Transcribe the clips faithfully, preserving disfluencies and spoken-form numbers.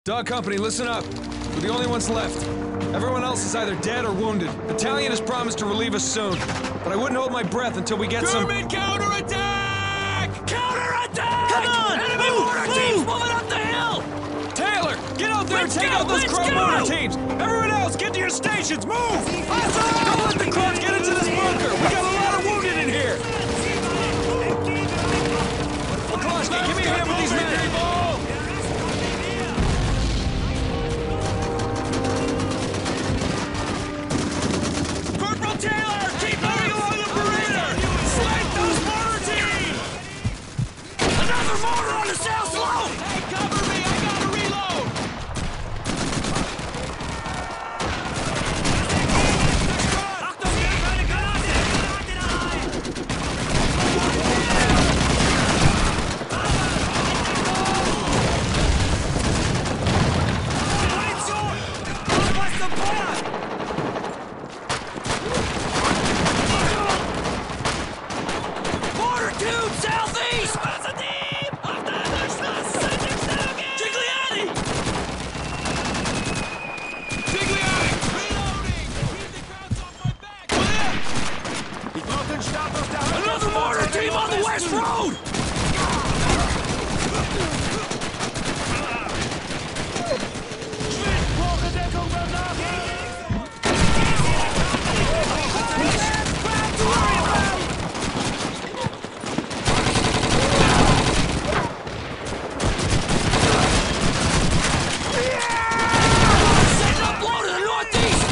Dog Company, listen up. We're the only ones left. Everyone else is either dead or wounded. Battalion has promised to relieve us soon, but I wouldn't hold my breath until we get some- German counterattack! Counterattack! Come on! Enemy move, mortar move. teams moving up the hill! Taylor, get out there Let's and take go, out those let's Crow go! mortar teams! Everyone else, get to your stations! Move! Awesome! Don't let the Crows get into this bunker! We got a lot of wounded in here! McCloskey, give me a hand with these men! Corporal Taylor, keep moving along the perimeter! Swipe those mortar teams! Another mortar on the south slope! Hey, cover me! I gotta reload! Mortar tube southeast! Gigliotti! Gigliotti! Reloading! Keep the crowds off my back! Another mortar team on the west road! Setting up low to the northeast!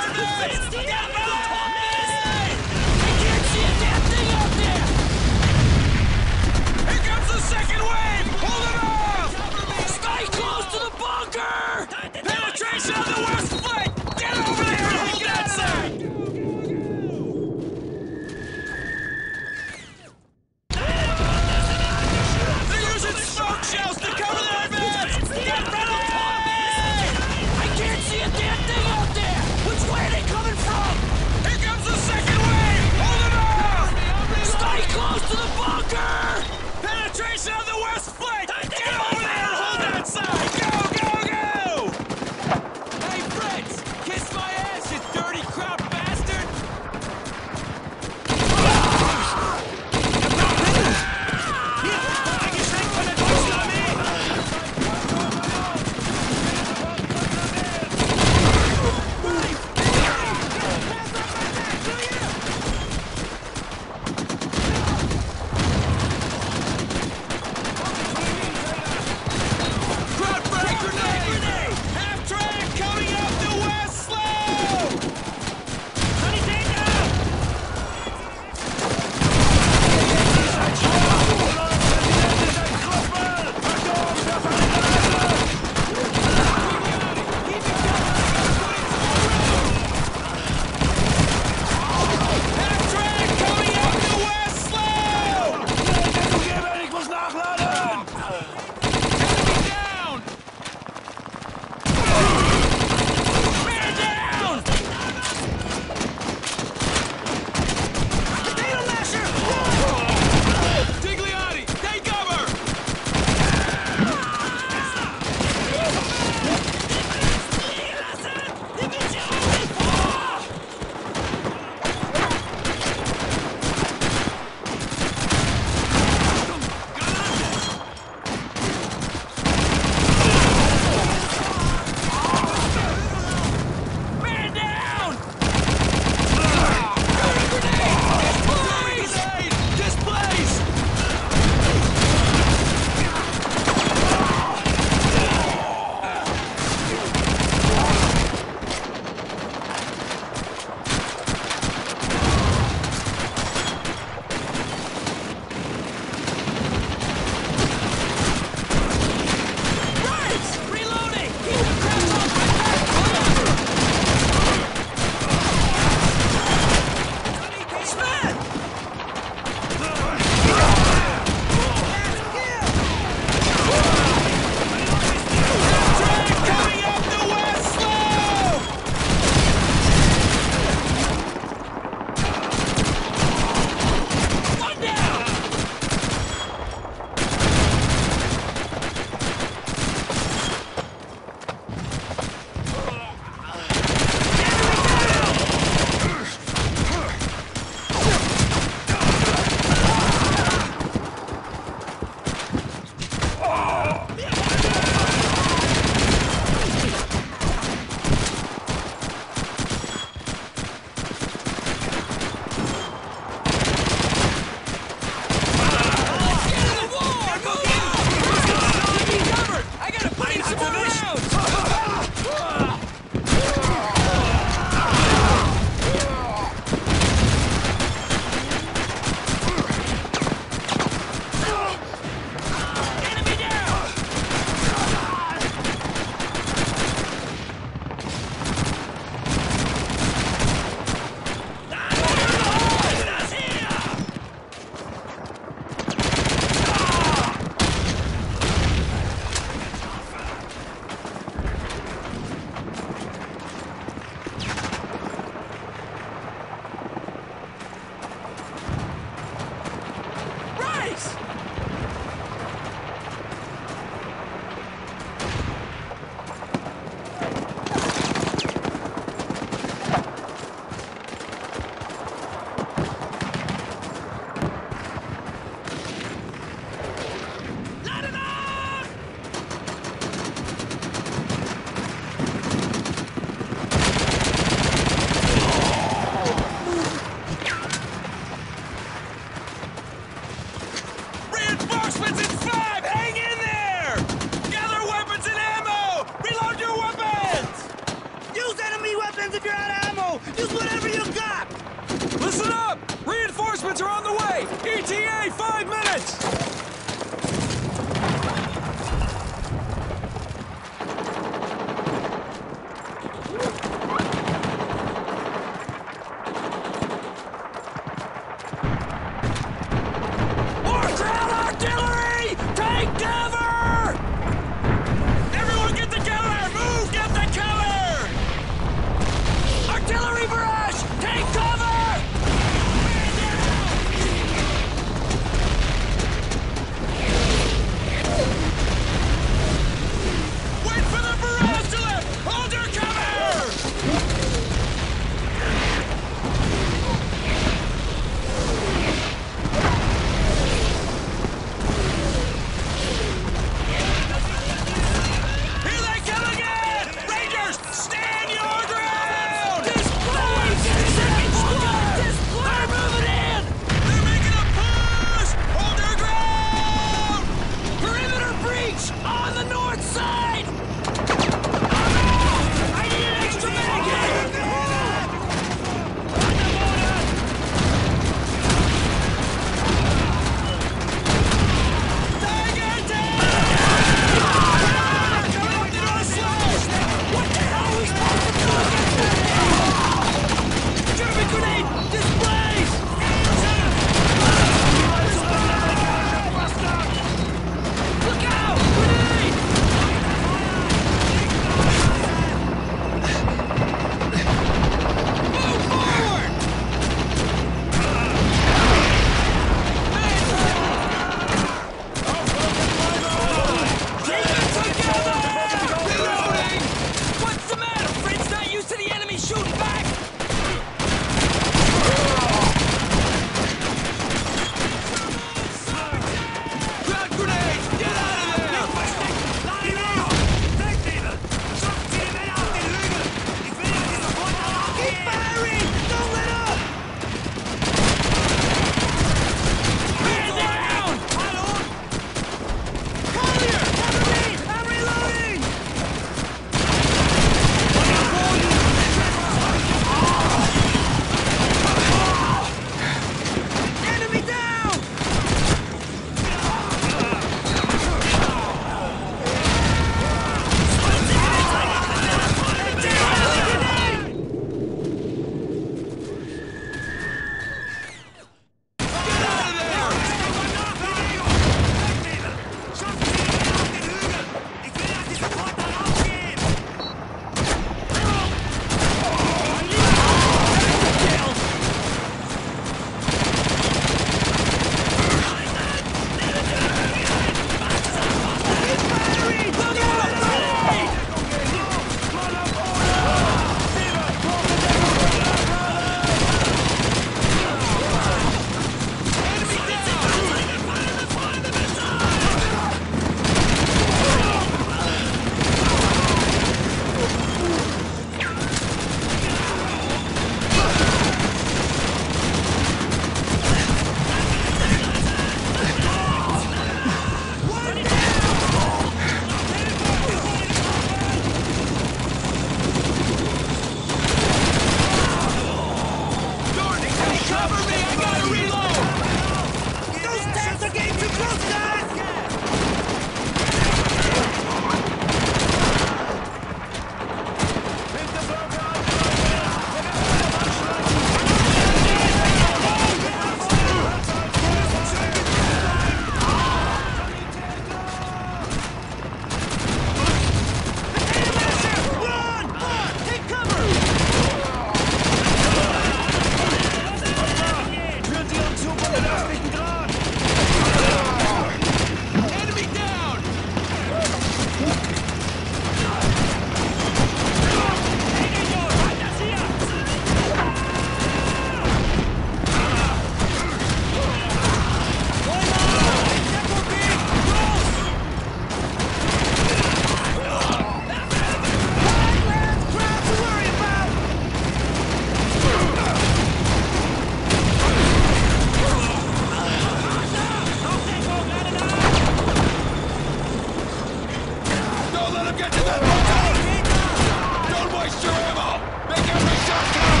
Don't let him get to that bunker! Don't waste your ammo! Make every shot count!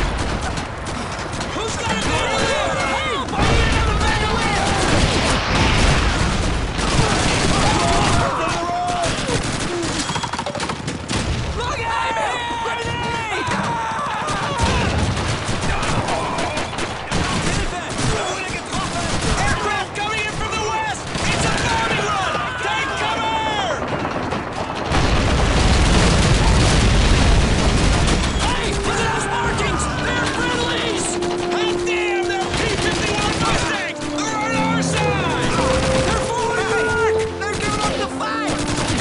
Who's got a bandolier? Help! I need another bandolier! Look at him! Grenade! Aircraft coming in from the west! It's a bombing run! Take cover! Hey! Look at those markings! They're friendlies! Hot damn! They're P fifty-one Mustangs! They're on our side! They're falling back! They're giving up the fight!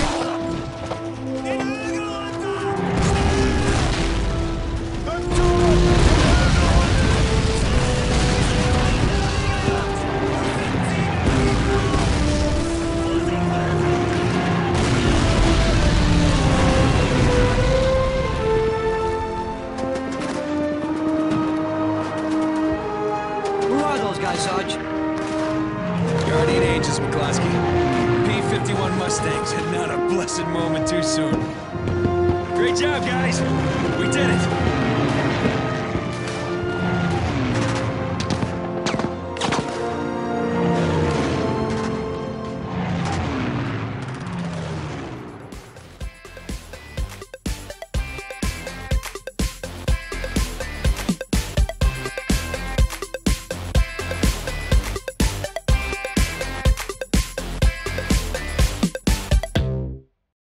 Who are those guys, Sarge? Guardian Angels, McCloskey. P fifty-one Mustangs, and not a blessed moment too soon. Great job, guys. We did it.